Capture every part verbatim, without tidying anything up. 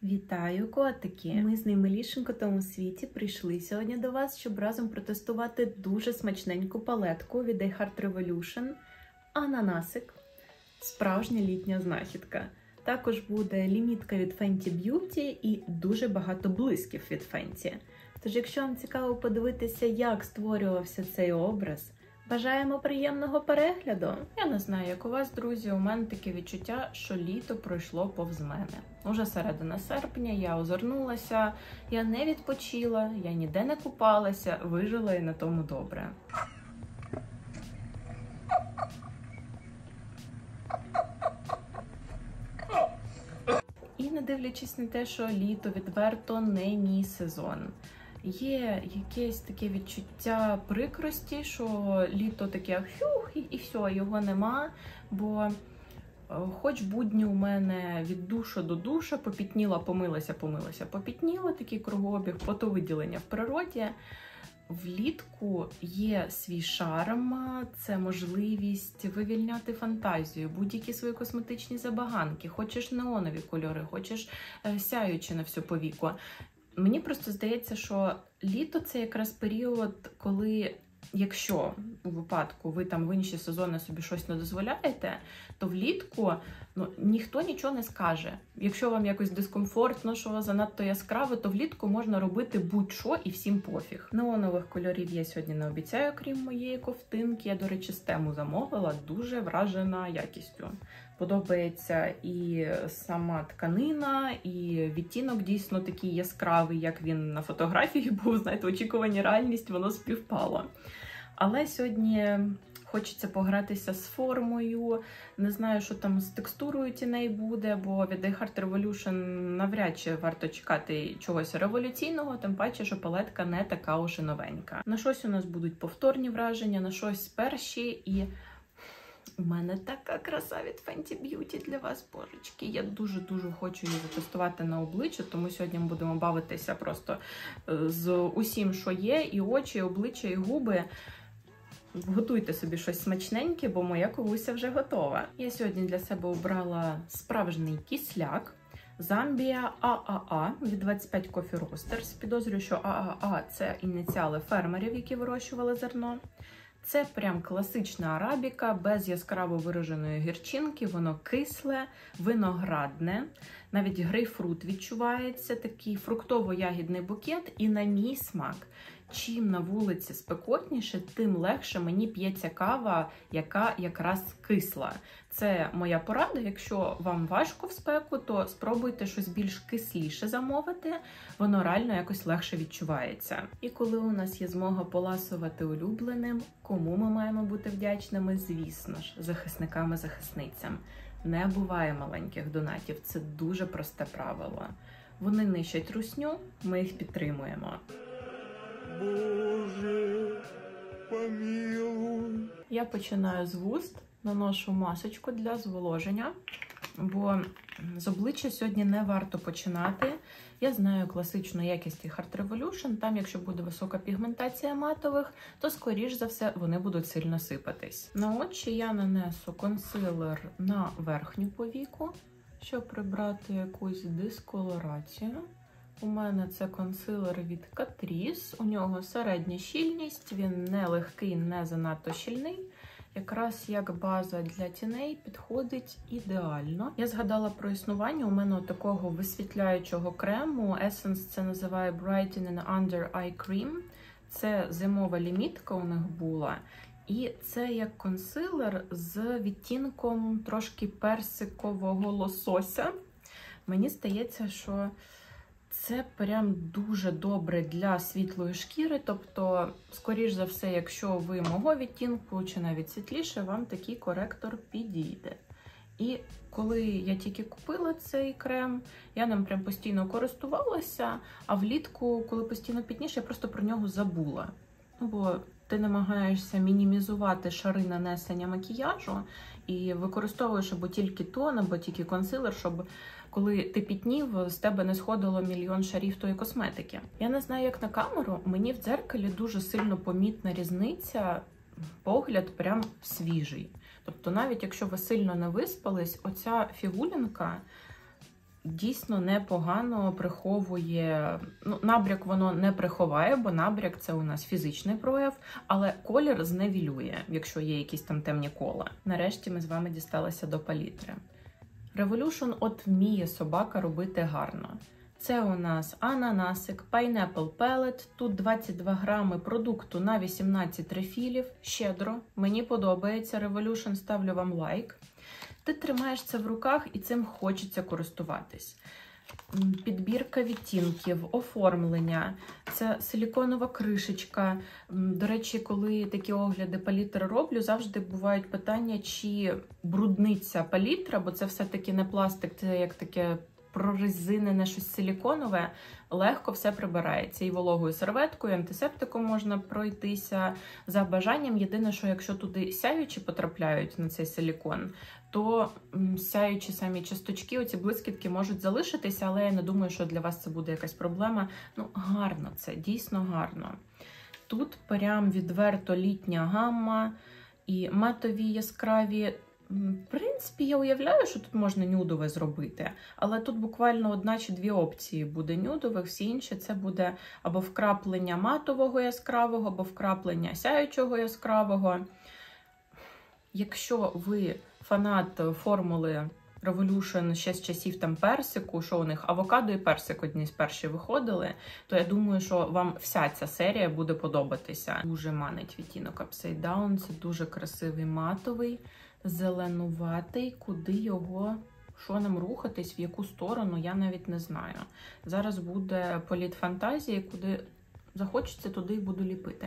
Вітаю, котики! Ми з наймилішим котом у світі прийшли сьогодні до вас, щоб разом протестувати дуже смачненьку палетку від iHeart Revolution Ананасик. Справжня літня знахідка. Також буде лімітка від Fenty Beauty і дуже багато блисків від Fenty. Тож, якщо вам цікаво подивитися, як створювався цей образ, бажаємо приємного перегляду! Я не знаю, як у вас, друзі, у мене таке відчуття, що літо пройшло повз мене. Уже середина серпня, я озирнулася, я не відпочила, я ніде не купалася, вижила і на тому добре. І не дивлячись на те, що літо відверто не мій сезон. Є якесь таке відчуття прикрості, що літо таке фюх, і все, його нема, бо хоч будні у мене від душа до душа, попітніла, помилася, помилася, попітніла, такий кругообіг, потовиділення в природі. Влітку є свій шарм, це можливість вивільняти фантазію, будь-які свої косметичні забаганки, хочеш неонові кольори, хочеш сяючи на всю повіку. Мені просто здається, що літо – це якраз період, коли, якщо у випадку ви там в інші сезони собі щось не дозволяєте, то влітку ну, ніхто нічого не скаже. Якщо вам якось дискомфортно, що занадто яскраво, то влітку можна робити будь-що і всім пофіг. Неонових кольорів я сьогодні не обіцяю, крім моєї ковтинки. Я, до речі, стему замовила, дуже вражена якістю. Подобається і сама тканина, і відтінок дійсно такий яскравий, як він на фотографії був, знаєте, очікування, реальність, воно співпало. Але сьогодні хочеться погратися з формою, не знаю, що там з текстурою тіней буде, бо від iHeart Revolution навряд чи варто чекати чогось революційного, тим паче, що палетка не така уж і новенька. На щось у нас будуть повторні враження, на щось перші, і у мене така краса від Fenty Beauty для вас, божечки. Я дуже-дуже хочу її затестувати на обличчя, тому сьогодні ми будемо бавитися просто з усім, що є, і очі, і обличчя, і губи. Готуйте собі щось смачненьке, бо моя ковуся вже готова. Я сьогодні для себе обрала справжній кисляк. Zambia а а а від двадцять п'ять Coffee Roasters. Підозрюю, що а а а – це ініціали фермерів, які вирощували зерно. Це прям класична арабіка, без яскраво вираженої гірчинки, воно кисле, виноградне, навіть грейпфрут відчувається, такий фруктово-ягідний букет, і на мій смак. Чим на вулиці спекотніше, тим легше мені п'ється кава, яка якраз кисла. Це моя порада, якщо вам важко в спеку, то спробуйте щось більш кисліше замовити, воно реально якось легше відчувається. І коли у нас є змога поласувати улюбленим, кому ми маємо бути вдячними? Звісно ж, захисниками-захисницям. Не буває маленьких донатів, це дуже просте правило. Вони нищать русню, ми їх підтримуємо. Боже, помилуй. Я починаю з вуст, наношу масочку для зволоження, бо з обличчя сьогодні не варто починати. Я знаю класичну якість iHeart Revolution, там якщо буде висока пігментація матових, то скоріш за все вони будуть сильно сипатись. На очі я нанесу консилер на верхню повіку, щоб прибрати якусь дисколорацію. У мене це консилер від Catrice, у нього середня щільність, він не легкий, не занадто щільний. Якраз як база для тіней підходить ідеально. Я згадала про існування у мене такого висвітляючого крему. Essence це називає Brightening Under Eye Cream. Це зимова лімітка у них була. І це як консилер з відтінком трошки персикового лосося. Мені здається, що це прям дуже добре для світлої шкіри, тобто, скоріш за все, якщо ви мого відтінку чи навіть світліше, вам такий коректор підійде. І коли я тільки купила цей крем, я ним прям постійно користувалася, а влітку, коли постійно пітніше, я просто про нього забула. Бо ти намагаєшся мінімізувати шари нанесення макіяжу і використовуєш або тільки тон, або тільки консилер, щоб коли ти пітнів, з тебе не сходило мільйон шарів тої косметики. Я не знаю, як на камеру, мені в дзеркалі дуже сильно помітна різниця, погляд прям свіжий. Тобто навіть якщо ви сильно не виспались, оця фігулінка дійсно непогано приховує, ну, набряк воно не приховає, бо набряк це у нас фізичний прояв, але колір зневілює, якщо є якісь там темні кола. Нарешті ми з вами дісталися до палітри. Revolution от вміє собака робити гарно. Це у нас ананасик, Pineapple Pellet, тут двадцять два грами продукту на вісімнадцять рефілів, щедро, мені подобається, Revolution, ставлю вам лайк. Ти тримаєш це в руках і цим хочеться користуватись. Підбірка відтінків, оформлення, це силіконова кришечка. До речі, коли такі огляди палітри роблю, завжди бувають питання, чи брудниться палітра, бо це все-таки не пластик, це як таке прорезинене щось силіконове, легко все прибирається. І вологою серветкою, антисептиком можна пройтися за бажанням. Єдине, що якщо туди сяючі потрапляють на цей силікон, то сяючі самі часточки, оці блискітки можуть залишитися, але я не думаю, що для вас це буде якась проблема. Ну, гарно це, дійсно гарно. Тут прям відверто літня гамма і матові яскраві. В принципі, я уявляю, що тут можна нюдове зробити, але тут буквально одна чи дві опції буде нюдових, всі інші це буде або вкраплення матового яскравого, або вкраплення сяючого яскравого. Якщо ви фанат формули Revolution ще з часів там персику, що у них авокадо і персик одні з перших виходили, то я думаю, що вам вся ця серія буде подобатися. Дуже манить відтінок Upside Down, це дуже красивий матовий, зеленуватий, куди його, що нам рухатись, в яку сторону, я навіть не знаю. Зараз буде політ фантазії, куди захочеться, туди і буду ліпити.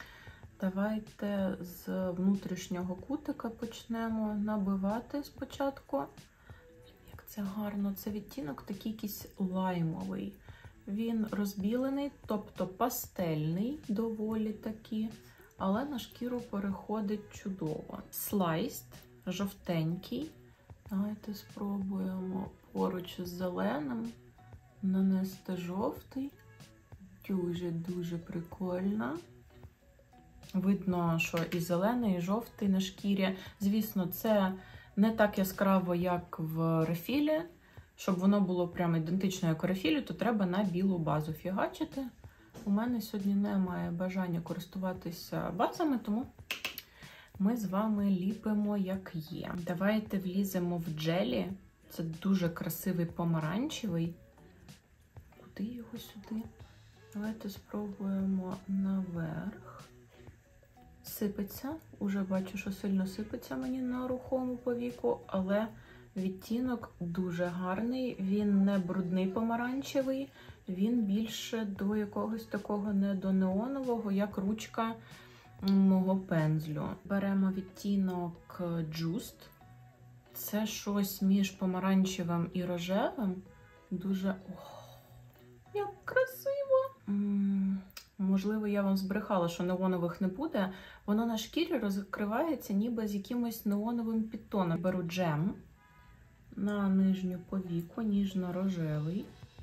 Давайте з внутрішнього кутика почнемо набивати спочатку. Як це гарно, це відтінок такий якийсь лаймовий. Він розбілений, тобто пастельний, доволі таки, але на шкіру переходить чудово. Слайст, жовтенький. Давайте спробуємо поруч з зеленим нанести жовтий. Дуже-дуже прикольно. Видно, що і зелений, і жовтий на шкірі. Звісно, це не так яскраво, як в рефілі. Щоб воно було прямо ідентично, як у рефілі, то треба на білу базу фігачити. У мене сьогодні немає бажання користуватися базами, тому ми з вами ліпимо, як є. Давайте вліземо в джелі. Це дуже красивий помаранчевий. Куди його сюди? Давайте спробуємо наверх. Сипеться. Уже бачу, що сильно сипеться мені на рухому повіку, але відтінок дуже гарний. Він не брудний помаранчевий, він більше до якогось такого не до неонового, як ручка мого пензлю. Беремо відтінок Just. Це щось між помаранчевим і рожевим. Дуже... Ох, як красиво! М-м, можливо, я вам збрехала, що неонових не буде. Воно на шкірі розкривається ніби з якимось неоновим підтоном. Беру джем на нижню повіку, ніжно-рожевий.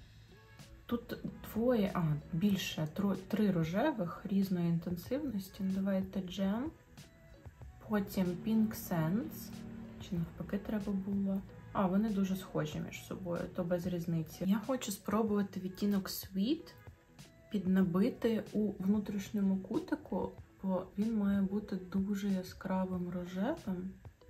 Тут двоє, а, більше, тро, три рожевих різної інтенсивності. Давайте джем. Потім Pink Sense. Чи навпаки треба було? А, вони дуже схожі між собою, то без різниці. Я хочу спробувати відтінок Sweet піднабити у внутрішньому кутику, бо він має бути дуже яскравим рожевим.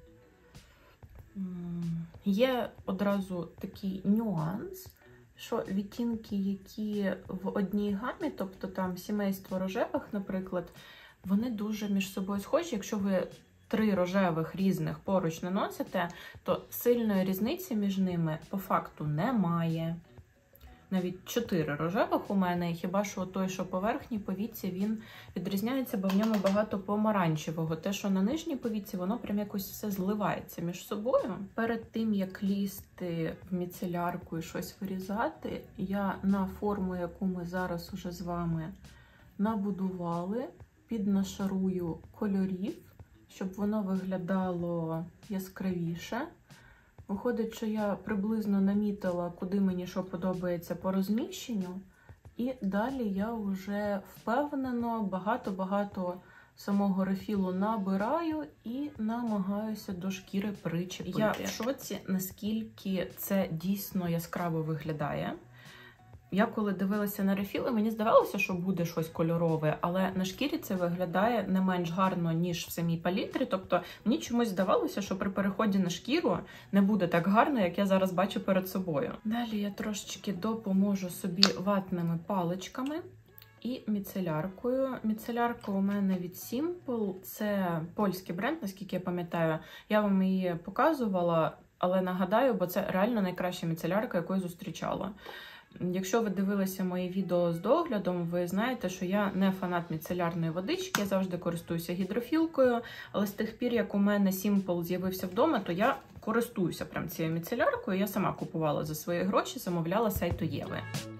Є одразу такий нюанс, що відтінки, які в одній гамі, тобто там сімейство рожевих, наприклад, вони дуже між собою схожі. Якщо ви три рожевих різних поруч наносите, то сильної різниці між ними по факту немає. Навіть чотири рожевих у мене, хіба що той, що по верхній повіці, він відрізняється, бо в ньому багато помаранчевого. Те, що на нижній повіці, воно прям якось все зливається між собою. Перед тим, як лізти в міцелярку і щось вирізати, я на форму, яку ми зараз уже з вами набудували, піднашарую кольорів, щоб воно виглядало яскравіше. Виходить, що я приблизно намітила, куди мені що подобається по розміщенню. І далі я вже впевнено багато-багато самого рефілу набираю і намагаюся до шкіри причепити. Я в шоці, наскільки це дійсно яскраво виглядає. Я коли дивилася на рефіли, мені здавалося, що буде щось кольорове, але на шкірі це виглядає не менш гарно, ніж в самій палітрі. Тобто мені чомусь здавалося, що при переході на шкіру не буде так гарно, як я зараз бачу перед собою. Далі я трошечки допоможу собі ватними паличками і міцеляркою. Міцелярка у мене від Simple, це польський бренд, наскільки я пам'ятаю. Я вам її показувала, але нагадаю, бо це реально найкраща міцелярка, яку я зустрічала. Якщо ви дивилися мої відео з доглядом, ви знаєте, що я не фанат міцелярної водички, я завжди користуюся гідрофілкою, але з тих пір, як у мене Simple з'явився вдома, то я користуюся прям цією міцеляркою, я сама купувала за свої гроші, замовляла з сайту Єви.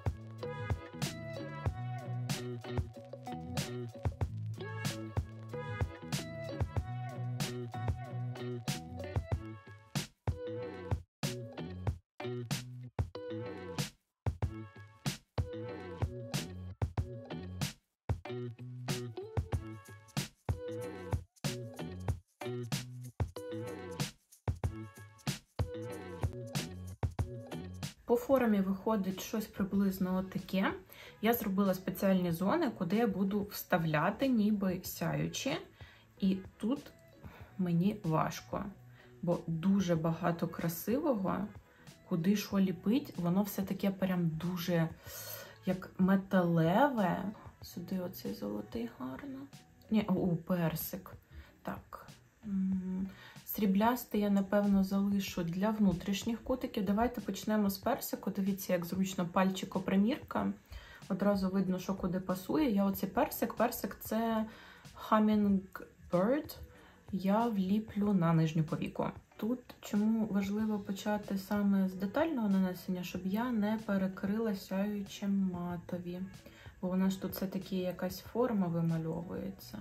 По формі виходить щось приблизно отаке. Я зробила спеціальні зони, куди я буду вставляти ніби сяючі. І тут мені важко, бо дуже багато красивого, куди що ліпить, воно все таке прям дуже як металеве. Сюди оцей золотий гарно. Ні, о, персик. Так. Сріблястий я, напевно, залишу для внутрішніх кутиків. Давайте почнемо з персику. Дивіться, як зручно пальчикопримірка. Одразу видно, що куди пасує. Я оцей персик. Персик – це Hummingbird. Я вліплю на нижню повіку. Тут чому важливо почати саме з детального нанесення, щоб я не перекрила сяючим матові. Бо у нас тут все-таки якась форма вимальовується.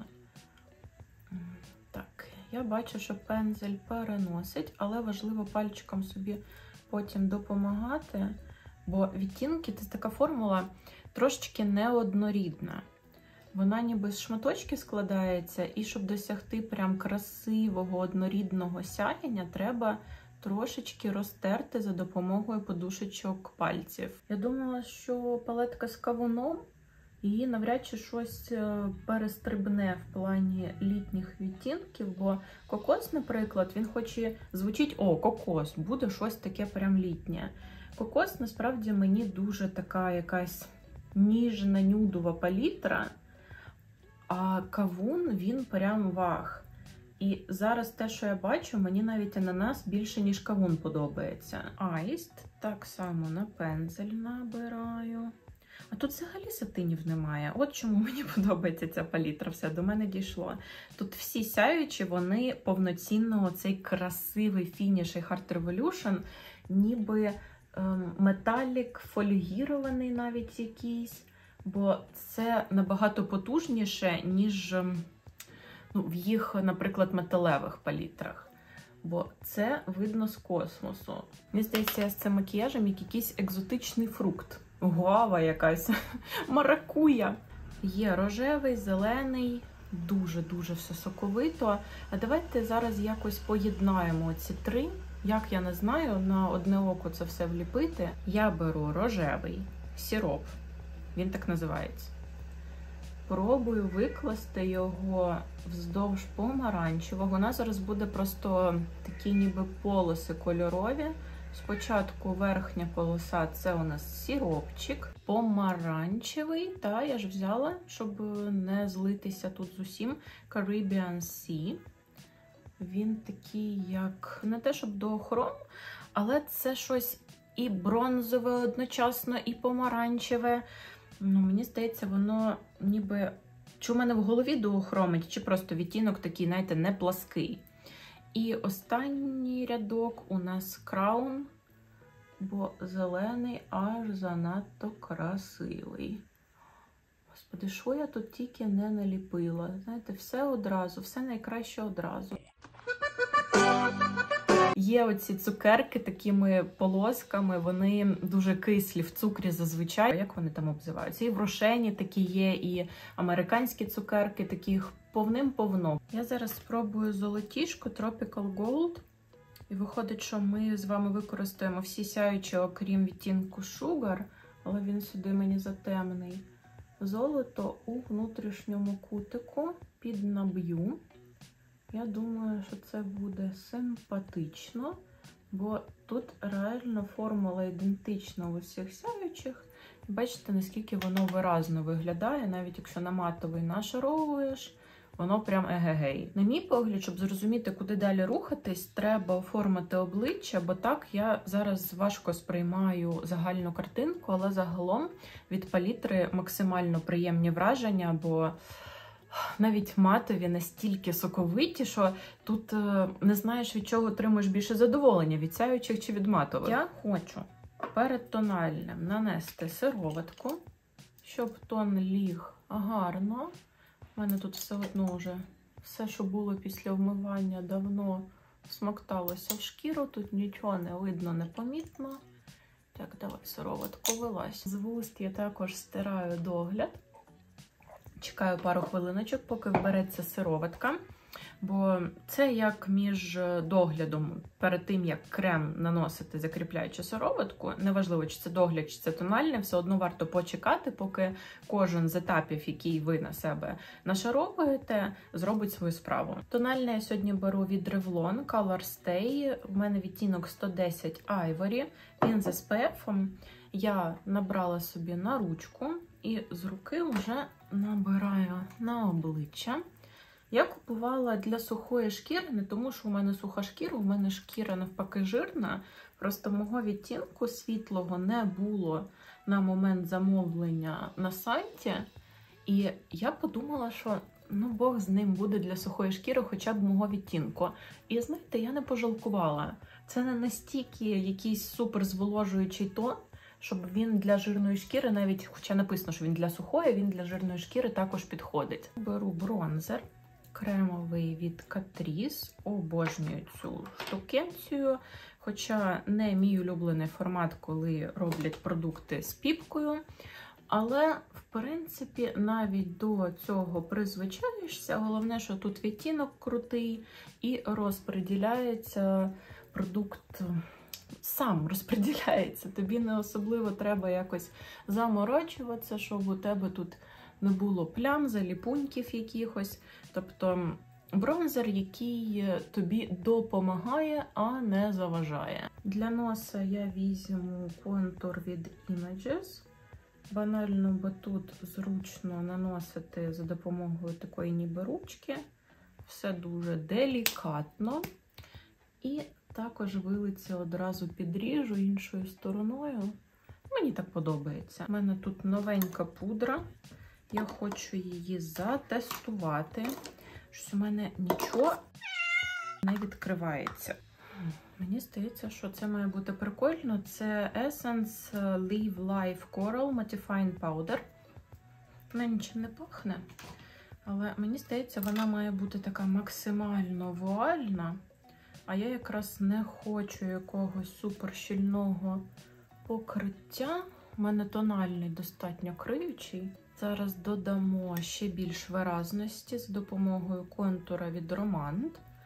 Так, я бачу, що пензель переносить, але важливо пальчиком собі потім допомагати, бо відтінки, це така формула трошечки неоднорідна. Вона ніби з шматочки складається, і щоб досягти прям красивого однорідного сяєння, треба трошечки розтерти за допомогою подушечок пальців. Я думала, що палетка з кавуном, її навряд чи щось перестрибне в плані літніх відтінків, бо кокос, наприклад, він хоч і звучить, о, кокос, буде щось таке прям літнє. Кокос, насправді, мені дуже така якась ніжна, нюдова палітра, а кавун, він прям вах. І зараз те, що я бачу, мені навіть ананас більше, ніж кавун подобається. Айст, так само на пензель набираю. А тут взагалі сатинів немає. От чому мені подобається ця палітра, все до мене дійшло. Тут всі сяючі, вони повноцінно цей красивий фініш і Heart Revolution, ніби ем, металік, фольгірований навіть якийсь, бо це набагато потужніше, ніж ну, в їх, наприклад, металевих палітрах. Бо це видно з космосу. Мені здається, я з цим макіяжем як якийсь екзотичний фрукт. Гуава якась, маракуя. Є рожевий, зелений, дуже-дуже все соковито. А давайте зараз якось поєднаємо ці три. Як я не знаю, на одне око це все вліпити. Я беру рожевий сироп, він так називається. Пробую викласти його вздовж помаранчевого. У нас зараз буде просто такі ніби полоси кольорові. Спочатку верхня полоса – це у нас сиропчик, помаранчевий, та я ж взяла, щоб не злитися тут з усім, Caribbean Sea. Він такий, як, не те, щоб доохром, але це щось і бронзове одночасно, і помаранчеве. Ну, мені здається, воно ніби, чи у мене в голові доохромить, чи просто відтінок такий, знаєте, не плаский. І останній рядок у нас краун, бо зелений аж занадто красивий. Господи, що я тут тільки не наліпила? Знаєте, все одразу, все найкраще одразу. Є оці цукерки такими полосками, вони дуже кислі в цукрі зазвичай. Як вони там обзиваються? І в Рошені такі є, і американські цукерки таких повним-повно. Я зараз спробую золотішко Tropical Gold. І виходить, що ми з вами використаємо всі сяючі, окрім відтінку Sugar, але він сюди мені затемний. Золото у внутрішньому кутику піднаб'ю. Я думаю, що це буде симпатично, бо тут реально формула ідентична у всіх сяючих. Бачите, наскільки воно виразно виглядає, навіть якщо на матовий нашаровуєш, воно прям егегей. На мій погляд, щоб зрозуміти, куди далі рухатись, треба оформити обличчя, бо так я зараз важко сприймаю загальну картинку, але загалом від палітри максимально приємні враження, бо навіть матові настільки соковиті, що тут не знаєш, від чого отримуєш більше задоволення, від сяючих чи від матових. Я хочу перед тональним нанести сироватку, щоб тон ліг гарно. У мене тут все одно вже все, що було після вмивання, давно смокталося в шкіру. Тут нічого не видно, непомітно. Так, давай сироватку вилазь. З вуст я також стираю догляд. Чекаю пару хвилиночок, поки вбереться сироватка. Бо це як між доглядом, перед тим, як крем наносити, закріпляючи сироватку, неважливо, чи це догляд, чи це тональне, все одно варто почекати, поки кожен з етапів, який ви на себе нашаровуєте, зробить свою справу. Тональне я сьогодні беру від Revlon Color Stay, в мене відтінок сто десять Ivory, він з ес пі ефом. Я набрала собі на ручку і з руки вже набираю на обличчя. Я купувала для сухої шкіри, не тому, що у мене суха шкіра, у мене шкіра навпаки жирна, просто мого відтінку світлого не було на момент замовлення на сайті, і я подумала, що ну Бог з ним буде для сухої шкіри хоча б мого відтінку. І знаєте, я не пожалкувала. Це не настільки якийсь супер зволожуючий тон, щоб він для жирної шкіри, навіть, хоча написано, що він для сухої, він для жирної шкіри також підходить. Беру бронзер кремовий від Catrice, обожнюю цю штукенцію, хоча не мій улюблений формат, коли роблять продукти з піпкою, але, в принципі, навіть до цього призвичаєшся, головне, що тут відтінок крутий і розподіляється продукт, сам розподіляється, тобі не особливо треба якось заморочуватися, щоб у тебе тут не було плям, заліпуньків якихось. Тобто бронзер, який тобі допомагає, а не заважає. Для носа я візьму контур від Images. Банально, бо тут зручно наносити за допомогою такої ніби ручки. Все дуже делікатно. І також вилиці одразу підріжу іншою стороною. Мені так подобається. У мене тут новенька пудра. Я хочу її затестувати. Щось у мене нічого не відкривається. Мені здається, що це має бути прикольно. Це Essence Live Life Coral Mattifying Powder. Вона нічим не пахне. Але мені здається, вона має бути така максимально вуальна. А я якраз не хочу якогось супер щільного покриття. У мене тональний достатньо криючий. Зараз додамо ще більш виразності з допомогою контура від Romand.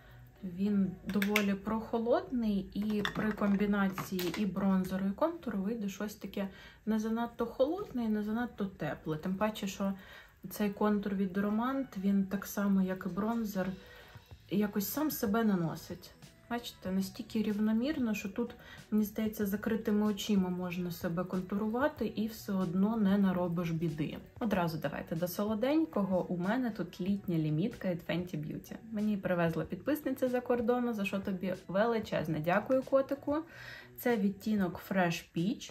Він доволі прохолодний, і при комбінації і бронзеру, і контуру вийде щось таке не занадто холодне і не занадто тепле. Тим паче, що цей контур від Romand, він так само, як і бронзер, якось сам себе наносить. Бачите, настільки рівномірно, що тут, мені здається, закритими очима можна себе контурувати і все одно не наробиш біди. Одразу давайте до солоденького. У мене тут літня лімітка від Fenty Beauty. Мені привезла підписниця за кордону, за що тобі величезне дякую, котику. Це відтінок Fresh Peach.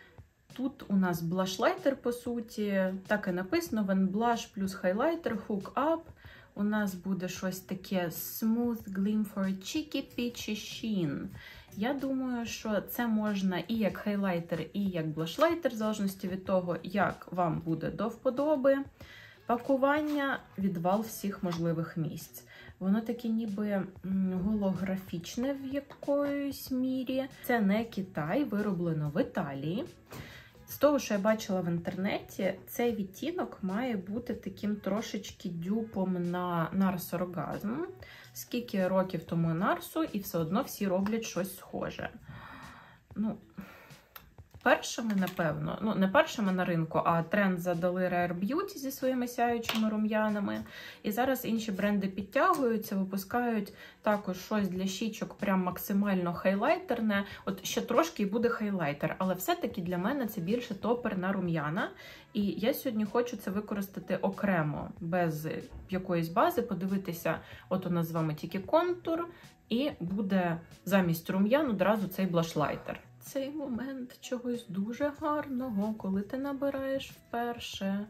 Тут у нас блашлайтер, по суті, так і написано, When Blush плюс хайлайтер, Hook Up. У нас буде щось таке Smooth Gleam for Cheeky Peachy Sheen. Я думаю, що це можна і як хайлайтер, і як блашлайтер, в залежності від того, як вам буде до вподоби. Пакування – відвал всіх можливих місць. Воно таке ніби голографічне в якоїсь мірі. Це не Китай, вироблено в Італії. З того, що я бачила в інтернеті, цей відтінок має бути таким трошечки дюпом на Nars Orgasm. Скільки років тому Нарсу, і все одно всі роблять щось схоже. Ну, першими, напевно, ну, не першими на ринку, а тренд задали Rare Beauty зі своїми сяючими рум'янами. І зараз інші бренди підтягуються, випускають також щось для щічок прям максимально хайлайтерне. От ще трошки і буде хайлайтер, але все-таки для мене це більше топер на рум'яна. І я сьогодні хочу це використати окремо, без якоїсь бази, подивитися, от у нас з вами тільки контур, і буде замість рум'ян одразу цей блашлайтер. Цей момент чогось дуже гарного, коли ти набираєш вперше.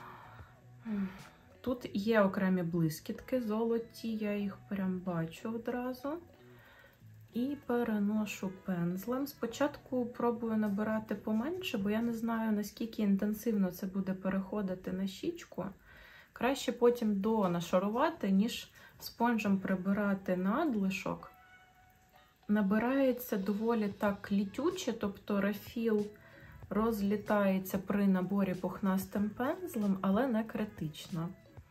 Тут є окремі блискітки золоті, я їх прям бачу одразу. І переношу пензлем. Спочатку пробую набирати поменше, бо я не знаю, наскільки інтенсивно це буде переходити на щічку. Краще потім донашарувати, ніж спонжем прибирати надлишок. Набирається доволі так літюче, тобто рефіл розлітається при наборі пухнастим пензлем, але не критично.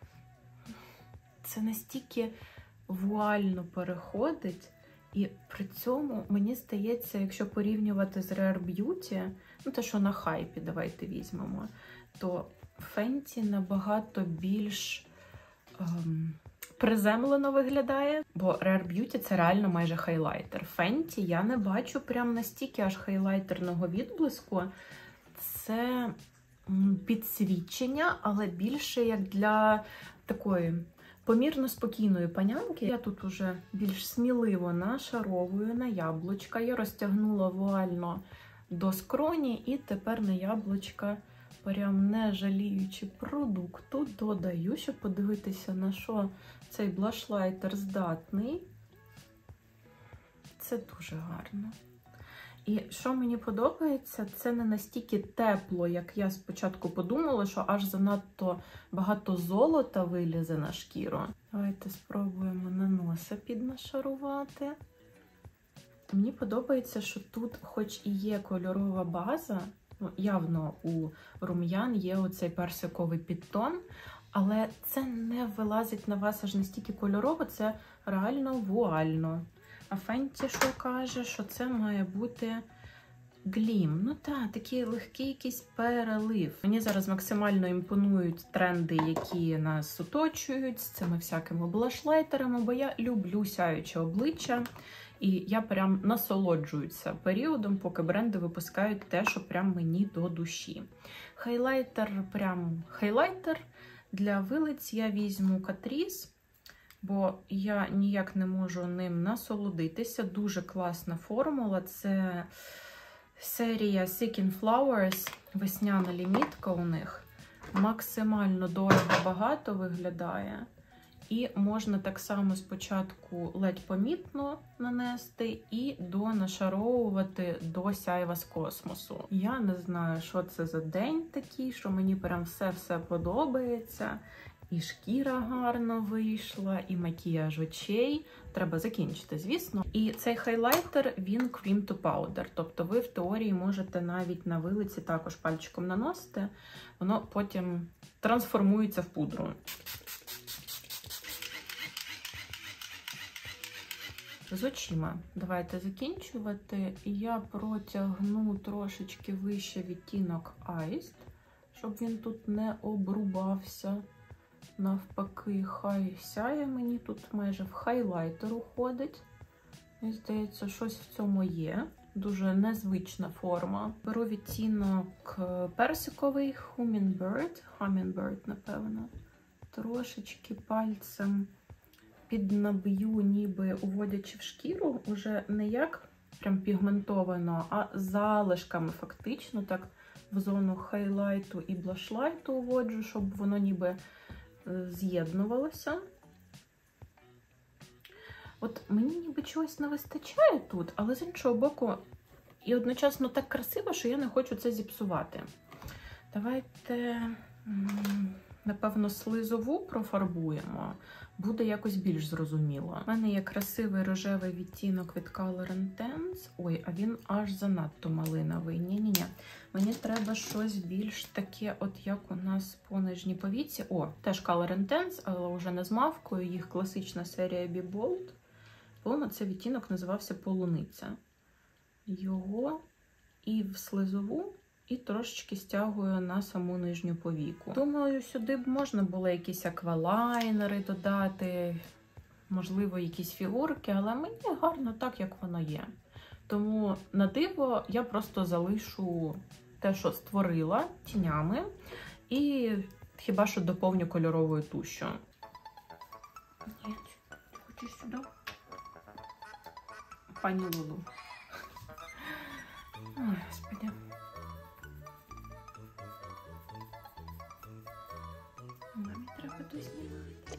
Це настільки вуально переходить, і при цьому, мені здається, якщо порівнювати з Rare Beauty, ну те, що на хайпі, давайте візьмемо, то Fenty набагато більш ем, приземлено виглядає, бо Rare Beauty це реально майже хайлайтер. Fenty я не бачу прям настільки аж хайлайтерного відблиску. Це підсвічення, але більше як для такої помірно спокійної панянки. Я тут уже більш сміливо нашаровую на яблучка. Я розтягнула вуально до скроні і тепер на яблучка, прям не жаліючи продукту, додаю, щоб подивитися, на що цей блашлайтер здатний. Це дуже гарно. І що мені подобається, це не настільки тепло, як я спочатку подумала, що аж занадто багато золота вилізе на шкіру. Давайте спробуємо на носа піднашарувати. Мені подобається, що тут хоч і є кольорова база, ну, явно у рум'ян є оцей персиковий підтон, але це не вилазить на вас аж настільки кольорово, це реально вуально. А Fenty що каже, що це має бути глім. Ну так, такий легкий якийсь перелив. Мені зараз максимально імпонують тренди, які нас оточують з цими всякими блашлайтерами, бо я люблю сяюче обличчя. І я прям насолоджуюся періодом, поки бренди випускають те, що прям мені до душі. Хайлайтер, прям хайлайтер. Для вилиць я візьму Catrice, бо я ніяк не можу ним насолодитися. Дуже класна формула. Це серія Seeking Flowers, весняна лімітка у них. Максимально дорого-багато виглядає. І можна так само спочатку ледь помітно нанести і донашаровувати до сяйва з космосу. Я не знаю, що це за день такий, що мені прям все-все подобається. І шкіра гарно вийшла, і макіяж очей. Треба закінчити, звісно. І цей хайлайтер, він cream to powder. Тобто ви в теорії можете навіть на вилиці також пальчиком наносити. Воно потім трансформується в пудру. З очима давайте закінчувати. І я протягну трошечки вище відтінок Iced, щоб він тут не обрубався. Навпаки, хай сяє, мені тут майже в хайлайтер уходить. Мені здається, щось в цьому є. Дуже незвична форма. Беру відтінок персиковий, Hummingbird, Hummingbird, напевно. Трошечки пальцем піднаб'ю, ніби уводячи в шкіру, уже не як прям пігментовано, а залишками фактично, так в зону хайлайту і блашлайту уводжу, щоб воно ніби з'єднувалося. От мені ніби чогось не вистачає тут, але з іншого боку, і одночасно так красиво, що я не хочу це зіпсувати. Давайте напевно, слизову профарбуємо, буде якось більш зрозуміло. У мене є красивий рожевий відтінок від Color Intense. Ой, а він аж занадто малиновий. Ні-ні-ні. Мені треба щось більш таке, от як у нас по нижній повіці. О, теж Color Intense, але вже не з мавкою, їх класична серія Be Bold. По-моєму, цей відтінок називався Полуниця. Його і в слизову, і трошечки стягую на саму нижню повіку. Думаю, сюди б можна було якісь аквалайнери додати, можливо, якісь фігурки, але мені гарно так, як воно є. Тому на диво я просто залишу те, що створила, тінями, і хіба що доповню кольоровою тушшю. Ні, хочеш сюди? Пані Лулу. Ой, Господи. Мамі треба дознімати.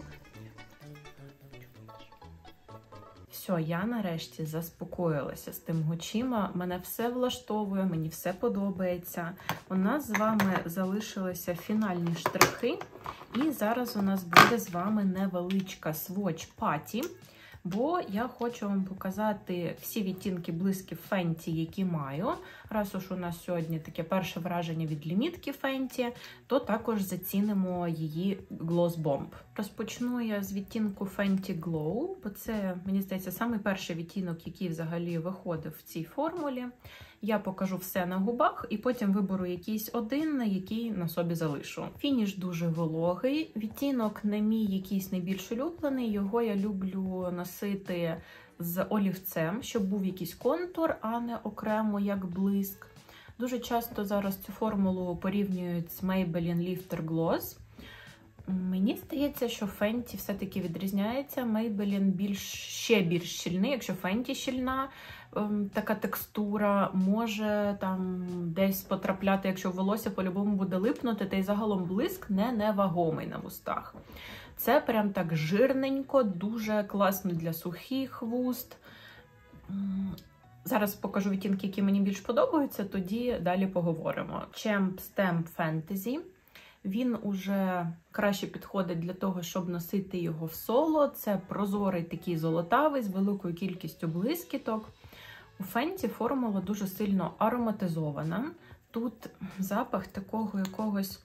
Все, я нарешті заспокоїлася з тим очима. Мене все влаштовує, мені все подобається. У нас з вами залишилися фінальні штрихи. І зараз у нас буде з вами невеличка swatch паті. Бо я хочу вам показати всі відтінки блисків Fenty, які маю. Раз уж у нас сьогодні таке перше враження від лімітки Fenty, то також зацінимо її Gloss Bomb. Розпочну я з відтінку Fenty Glow, бо це, мені здається, самий перший відтінок, який взагалі виходив в цій формулі. Я покажу все на губах і потім виберу якийсь один, який на собі залишу. Фініш дуже вологий, відтінок не мій якийсь найбільш улюблений, його я люблю носити з олівцем, щоб був якийсь контур, а не окремо як блиск. Дуже часто зараз цю формулу порівнюють з Maybelline Lifter Gloss. Мені здається, що Fenty все-таки відрізняється. Maybelline більш, ще більш щільний. Якщо Fenty щільна, ем, така текстура, може там десь потрапляти, якщо волосся по-любому буде липнути, та й загалом блиск не невагомий на вустах. Це прям так жирненько, дуже класно для сухих вуст. Зараз покажу відтінки, які мені більш подобаються, тоді далі поговоримо. Champ Stamp Fantasy. Він уже краще підходить для того, щоб носити його в соло. Це прозорий такий золотавий з великою кількістю блискіток. У Fenty формула дуже сильно ароматизована. Тут запах такого якогось,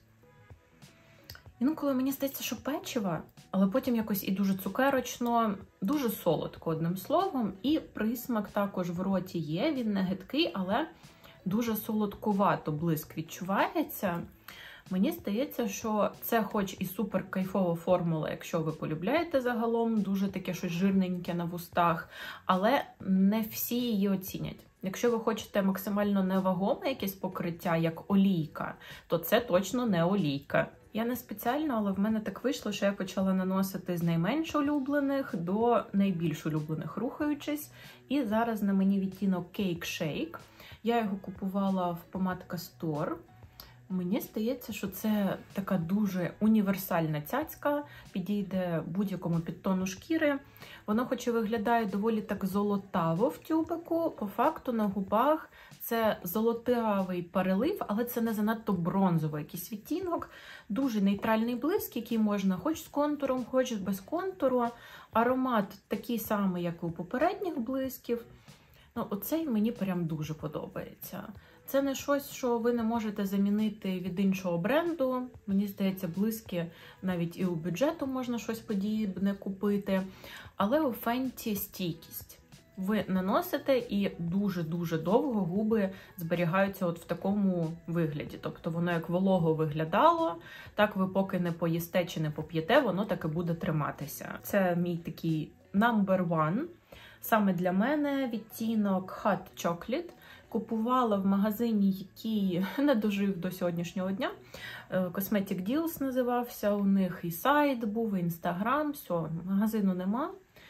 інколи мені здається, що печива, але потім якось і дуже цукерочно, дуже солодко, одним словом. І присмак також в роті є, він не гидкий, але дуже солодкувато блиск відчувається. Мені здається, що це хоч і супер кайфова формула, якщо ви полюбляєте загалом, дуже таке щось жирненьке на вустах, але не всі її оцінять. Якщо ви хочете максимально невагоме якесь покриття, як олійка, то це точно не олійка. Я не спеціально, але в мене так вийшло, що я почала наносити з найменш улюблених до найбільш улюблених, рухаючись. І зараз на мені відтінок Cake Shake. Я його купувала в Помадка Store. Мені здається, що це така дуже універсальна цяцька, підійде будь-якому підтону шкіри. Воно хоч і виглядає доволі так золотаво в тюбику, по факту на губах це золотавий перелив, але це не занадто бронзовий якийсь відтінок. Дуже нейтральний блиск, який можна хоч з контуром, хоч без контуру. Аромат такий самий, як і у попередніх блисків. Ну, оцей мені прям дуже подобається. Це не щось, що ви не можете замінити від іншого бренду. Мені здається, блиски навіть і у бюджету можна щось подібне купити. Але у Fenty стійкість. Ви наносите і дуже-дуже довго губи зберігаються от в такому вигляді. Тобто воно як волого виглядало, так ви поки не поїсте чи не поп'єте, воно так і буде триматися. Це мій такий number one. Саме для мене відтінок Hot Chocolate. Купувала в магазині, який не дожив до сьогоднішнього дня. Cosmetic Deals називався, у них і сайт був, і інстаграм, все, магазину нема.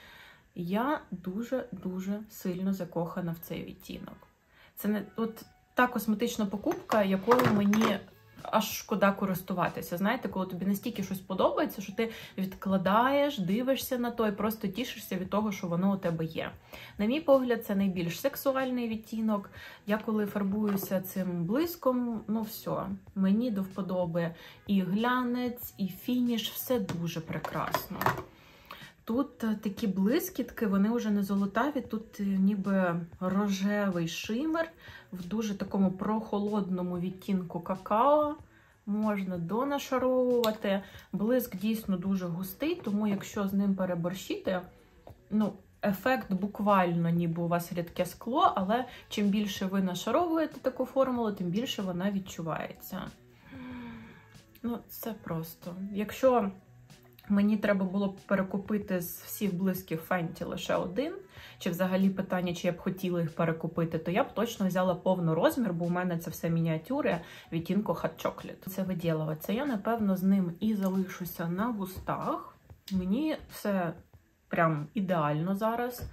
Я дуже-дуже сильно закохана в цей відтінок. Це не от та косметична покупка, якою мені аж шкода користуватися. Знаєте, коли тобі настільки щось подобається, що ти відкладаєш, дивишся на то і просто тішишся від того, що воно у тебе є. На мій погляд, це найбільш сексуальний відтінок. Я коли фарбуюся цим блиском, ну все, мені до вподоби і глянець, і фініш, все дуже прекрасно. Тут такі блискітки, вони вже не золотаві, тут ніби рожевий шимер в дуже такому прохолодному відтінку какао. Можна донашаровувати. Блиск дійсно дуже густий, тому якщо з ним переборщити, ну, ефект буквально ніби у вас рідке скло, але чим більше ви нашаровуєте таку формулу, тим більше вона відчувається. Ну, це просто. Якщо мені треба було б перекупити з всіх блисків Fenty лише один, чи взагалі питання, чи я б хотіла їх перекупити, то я б точно взяла повний розмір, бо у мене це все мініатюри відтінку Hot Chocolate. Це виділюватися. Я, напевно, з ним і залишуся на вустах. Мені все прям ідеально зараз.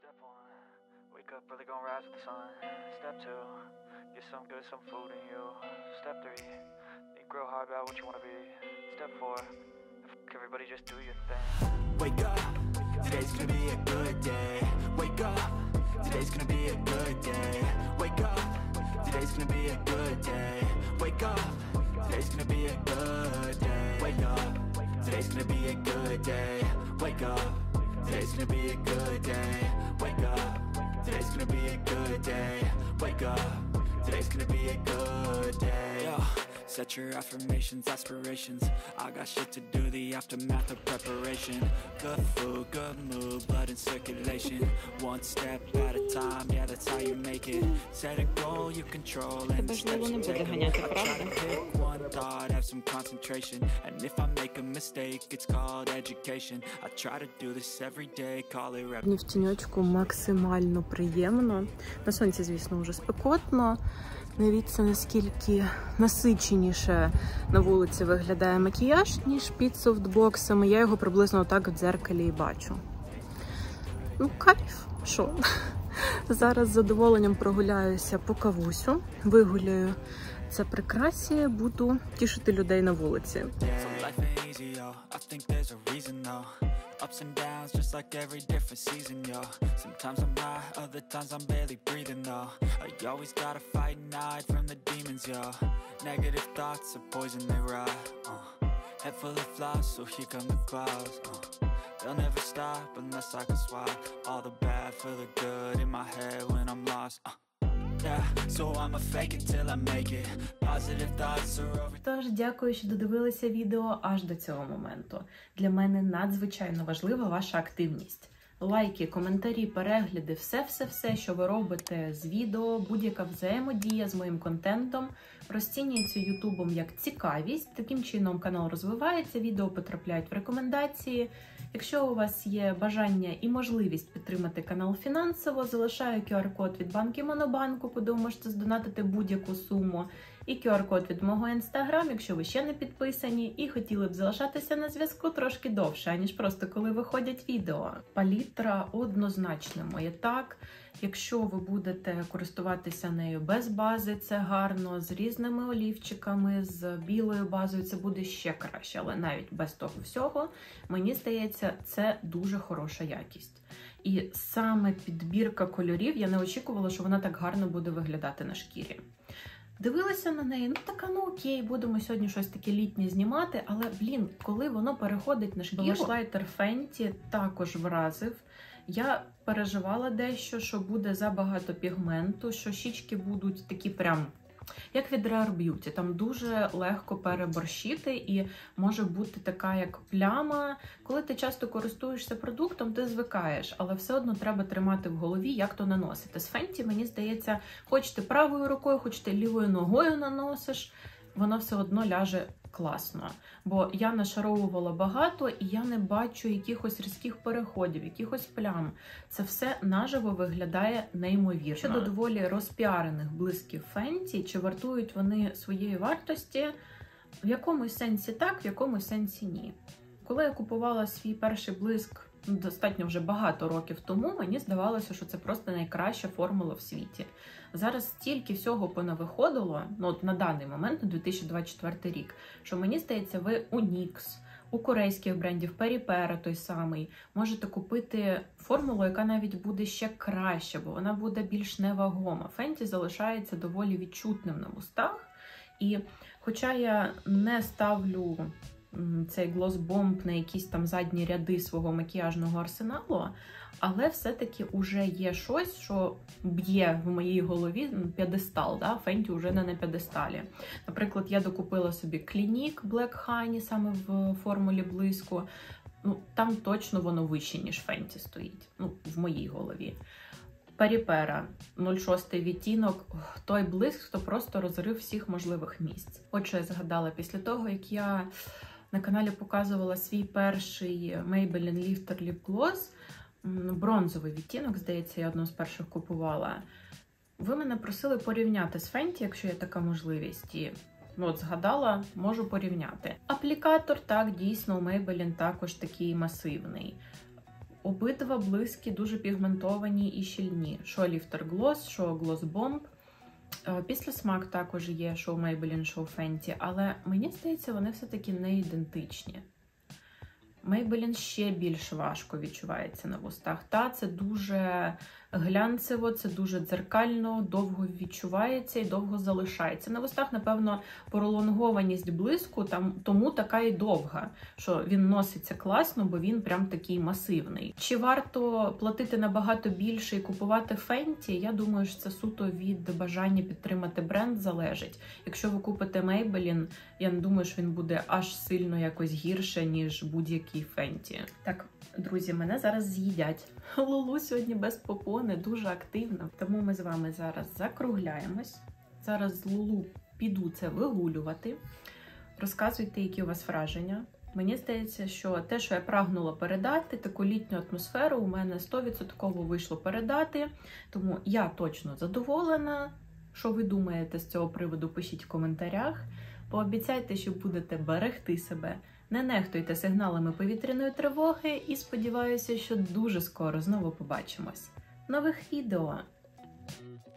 Everybody just do your thing. Wake up, today's gonna be a good day. Wake up, today's gonna be a good day. Wake up, today's gonna be a good day. Wake up, today's gonna be a good day. Wake up, today's gonna be a good day. Wake up, today's gonna be a good day. Wake up, today's gonna be a good day. Wake up, today's gonna be a good day. Yo. Set your affirmations, aspirations. I got shit to do, the aftermath of preparation. Good food, good mood, blood in circulation. One step at a time, yeah, that's how you make it. Set a goal you control and the steps you take them. I try to pick one thought, have some concentration. And if I make a mistake, it's called education. I try to do this every day, call it rep. В тіньочку максимально приємно. На сонці, звісно, вже спекотно. Дивіться, наскільки насиченіше на вулиці виглядає макіяж, ніж під софтбоксами. Я його приблизно так в дзеркалі і бачу. Ну, кайф, що? Зараз з задоволенням прогуляюся по кавусю, вигуляю це прикрасі, буду тішити людей на вулиці. Ups and downs, just like every different season, yo. Sometimes I'm high, other times I'm barely breathing, though. I always gotta fight and hide from the demons, yo. Negative thoughts are poison, they rot, uh. Head full of flies, so here come the clouds, uh. They'll never stop unless I can swap all the bad for the good in my head when I'm lost, uh. Yeah, so I'ma fake it till I make it. Positive thoughts are over. Тож, дякую, що додивилися відео аж до цього моменту. Для мене надзвичайно важлива ваша активність. Лайки, коментарі, перегляди, все-все-все, що ви робите з відео, будь-яка взаємодія з моїм контентом розцінюється ютубом як цікавість. Таким чином канал розвивається, відео потрапляють в рекомендації. Якщо у вас є бажання і можливість підтримати канал фінансово, залишаю ку ар код від банки Монобанку, куди ви можете здонатити будь-яку суму, і ку ар код від мого інстаграм, якщо ви ще не підписані і хотіли б залишатися на зв'язку трошки довше, аніж просто коли виходять відео. Палітра однозначно моє так. Якщо ви будете користуватися нею без бази, це гарно, з різними олівчиками, з білою базою, це буде ще краще, але навіть без того всього, мені здається, це дуже хороша якість. І саме підбірка кольорів, я не очікувала, що вона так гарно буде виглядати на шкірі. Дивилася на неї, ну така, ну окей, будемо сьогодні щось таке літнє знімати, але, блін, коли воно переходить на шкіру, Blush Fenty також вразив. Я переживала дещо, що буде забагато пігменту, що щічки будуть такі прям, як від Rare Beauty. Там дуже легко переборщити і може бути така як пляма. Коли ти часто користуєшся продуктом, ти звикаєш, але все одно треба тримати в голові, як то наносити. З Fenty, мені здається, хоч ти правою рукою, хоч ти лівою ногою наносиш, воно все одно ляже класно. Бо я нашаровувала багато, і я не бачу якихось різких переходів, якихось плям. Це все наживо виглядає неймовірно. Щодо доволі розпіарених блисків Fenty, чи вартують вони своєї вартості? В якомусь сенсі так, в якомусь сенсі ні. Коли я купувала свій перший блиск достатньо вже багато років тому мені здавалося, що це просто найкраща формула в світі. Зараз стільки всього понавиходило, ну от на даний момент, на дві тисячі двадцять четвертий рік, що мені здається, ви у нікс, у корейських брендів, Peripera той самий, можете купити формулу, яка навіть буде ще краще, бо вона буде більш невагома. Fenty залишається доволі відчутним на вустах. І хоча я не ставлю цей Gloss Bomb на якісь там задні ряди свого макіяжного арсеналу, але все-таки вже є щось, що б'є в моїй голові п'єдестал, да? Fenty вже не на п'єдесталі. Наприклад, я докупила собі Clinique Black Honey саме в формулі блиску. Ну, там точно воно вище, ніж Fenty стоїть, ну, в моїй голові. Peripera, нуль шість відтінок, той блиск, хто просто розрив всіх можливих місць. От що я згадала після того, як я на каналі показувала свій перший Maybelline Lifter Lip Gloss, бронзовий відтінок, здається, я одну з перших купувала. Ви мене просили порівняти з Fenty, якщо є така можливість. І, ну, от згадала, можу порівняти. Аплікатор, так, дійсно, у Maybelline також такий масивний. Обидва блиски дуже пігментовані і щільні. Що Lifter Gloss, що Gloss Bomb. Післясмак також є, що у Maybelline, що у Fenty, але мені здається, вони все-таки не ідентичні. Maybelline ще більш важко відчувається на вустах. Та, це дуже глянцево, це дуже дзеркально, довго відчувається і довго залишається. На вустах, напевно, пролонгованість блиску, там, тому така і довга, що він носиться класно, бо він прям такий масивний. Чи варто платити набагато більше і купувати Fenty? Я думаю, що це суто від бажання підтримати бренд залежить. Якщо ви купите Maybelline, я не думаю, що він буде аж сильно якось гірше, ніж будь-який Fenty. Так, друзі, мене зараз з'їдять. Лулу сьогодні без попони, дуже активно. Тому ми з вами зараз закругляємось. Зараз з Лулу піду це вигулювати. Розказуйте, які у вас враження. Мені здається, що те, що я прагнула передати, таку літню атмосферу у мене сто відсотків вийшло передати. Тому я точно задоволена. Що ви думаєте з цього приводу, пишіть в коментарях. Пообіцяйте, що будете берегти себе. Не нехтуйте сигналами повітряної тривоги і сподіваюся, що дуже скоро знову побачимось. Нових відео!